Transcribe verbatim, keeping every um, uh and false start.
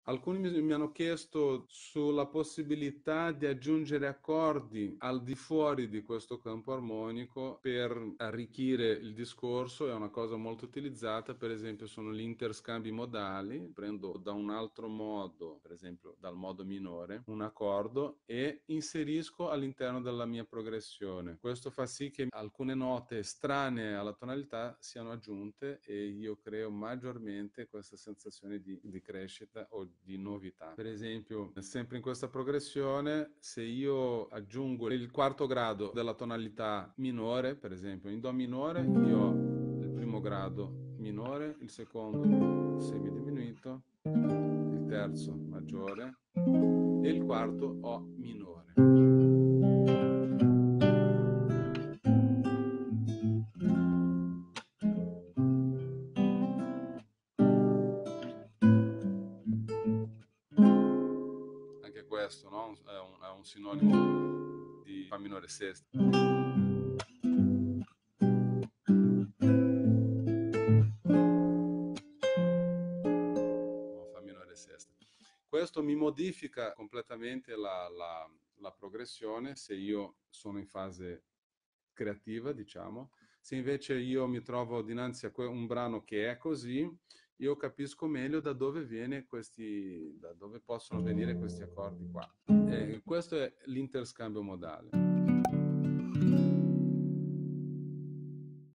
Alcuni mi, mi hanno chiesto sulla possibilità di aggiungere accordi al di fuori di questo campo armonico per arricchire il discorso. È una cosa molto utilizzata, per esempio sono gli interscambi modali. Prendo da un altro modo, per esempio dal modo minore, un accordo e inserisco all'interno della mia progressione. Questo fa sì che alcune note estranee alla tonalità siano aggiunte e io creo maggiormente questa sensazione di, di crescita o di novità. Per esempio, sempre in questa progressione, se io aggiungo il quarto grado della tonalità minore, per esempio in Do minore, io ho il primo grado minore, il secondo semidiminuito, il terzo maggiore e il quarto O minore. Anche questo, no? È un, è un sinonimo di Fa minore sesta. O Fa minore sesta. Questo mi modifica completamente la, la, la progressione se io sono in fase creativa, diciamo. Se invece io mi trovo dinanzi a un brano che è così, io capisco meglio da dove viene questi, da dove possono venire questi accordi qua. E questo è l'interscambio modale.